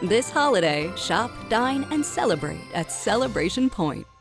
This holiday, shop, dine, and celebrate at Celebration Pointe.